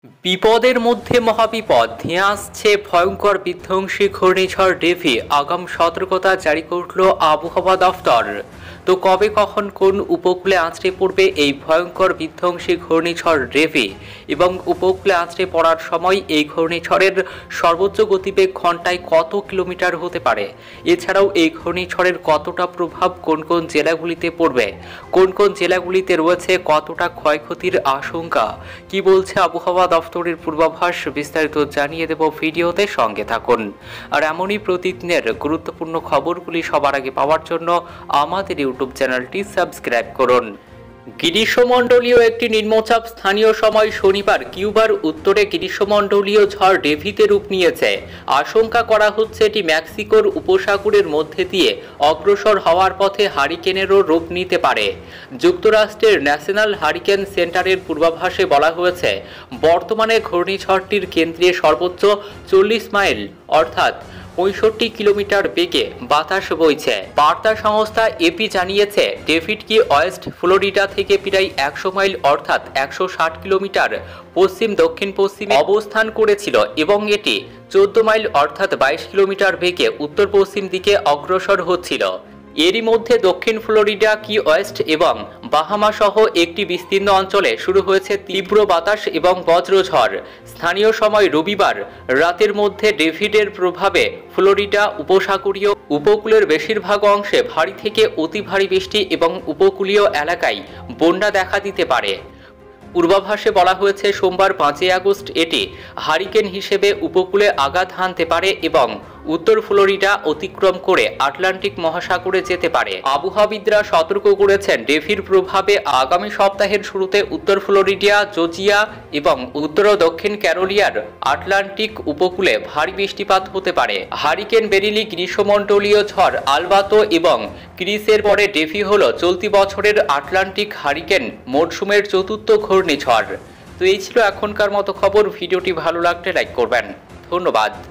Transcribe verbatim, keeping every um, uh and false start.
বিপদের মধ্যে মহাবিপদ ধেয়ে আসছে ভয়ঙ্কর বিধ্বংসী ঘূর্ণিঝড় ডেভি। আগাম সতর্কতা জারি করল আবহাওয়া দফতর। তো কবে কখন কোন উপকূলে আছড়ে পড়বে এই ভয়ঙ্কর বিধ্বংসী ঘূর্ণিঝড় ডেভি এবং উপকূলে আছড়ে পড়ার সময় এই ঘূর্ণিঝড়ের সর্বোচ্চ গতিবেগ ঘন্টায় কত কিলোমিটার হতে পারে, এছাড়াও এই ঘূর্ণিঝড়ের কতটা প্রভাব কোন কোন জেলাগুলিতে পড়বে, কোন কোন জেলাগুলিতে রয়েছে কতটা ক্ষয়ক্ষতির আশঙ্কা, কি বলছে আবহাওয়া দফতরের পূর্বাভাস, বিস্তারিত জানিয়ে দেব ভিডিওতে, সঙ্গে থাকুন। আর এমনই প্রতিদিনের গুরুত্বপূর্ণ খবরগুলি সবার আগে পাওয়ার জন্য আমাদের ইউটিউব চ্যানেলটি সাবস্ক্রাইব করুন। গ্রীষ্মমণ্ডলীয় একটি নিম্নচাপ স্থানীয় সময় শনিবার কিউবার উত্তরে গ্রীষ্মমণ্ডলীয় ঝড় ডেভিতে রূপ নিয়েছে। আশঙ্কা করা হচ্ছে এটি মেক্সিকোর উপসাগরের মধ্যে দিয়ে অগ্রসর হওয়ার পথে হারিকেনেরও রূপ নিতে পারে। যুক্তরাষ্ট্রের ন্যাশনাল হারিকেন সেন্টারের পূর্বাভাসে বলা হয়েছে, বর্তমানে ঘূর্ণিঝড়টির কেন্দ্রে সর্বোচ্চ চল্লিশ মাইল অর্থাৎ পঁয়ষট্টি কিলোমিটার বেগে বাতাস বইছে। বার্তা সংস্থা এপি জানিয়েছে, ডেভিডকি ওয়েস্ট ফ্লোরিডা থেকে প্রায় একশো মাইল অর্থাৎ একশো ষাট কিলোমিটার পশ্চিম দক্ষিণ পশ্চিমে অবস্থান করেছিল এবং এটি চোদ্দ মাইল অর্থাৎ বাইশ কিলোমিটার বেগে উত্তর পশ্চিম দিকে অগ্রসর হচ্ছিল। এরই মধ্যে দক্ষিণ ফ্লোরিডা কি ওয়েস্ট এবং বাহামা সহ একটি বিস্তীর্ণ অঞ্চলে শুরু হয়েছে তীব্র বাতাস এবং বজ্রঝড়। স্থানীয় সময় রবিবার রাতের মধ্যে ডেভিডের প্রভাবে ফ্লোরিডা উপসাগরীয় উপকূলের বেশিরভাগ অংশে ভারী থেকে অতি ভারী বৃষ্টি এবং উপকূলীয় এলাকায় বন্যা দেখা দিতে পারে। পূর্বাভাসে বলা হয়েছে, সোমবার পাঁচই আগস্ট এটি হারিকেন হিসেবে উপকূলে আঘাত হানতে পারে এবং উত্তর ফ্লোরিডা অতিক্রম করে আটলান্টিক মহাসাগরে যেতে পারে। আবহাওয়াবিদরা সতর্ক করেছেন, ডেভির প্রভাবে আগামী সপ্তাহের শুরুতে উত্তর ফ্লোরিডা, জর্জিয়া এবং উত্তর ও দক্ষিণ ক্যারোলিনার আটলান্টিক উপকূলে ভারী বৃষ্টিপাত হতে পারে। হারিকেন বেরিলি গ্রীষ্মমণ্ডলীয় ঝড় আলবাতো এবং ক্রিসের পরে ডেভি হল চলতি বছরের আটলান্টিক হারিকেন মরশুমের চতুর্থ ঘূর্ণিঝড়। তো এই ছিল এখনকার মতো খবর। ভিডিওটি ভালো লাগলে লাইক করবেন। ধন্যবাদ।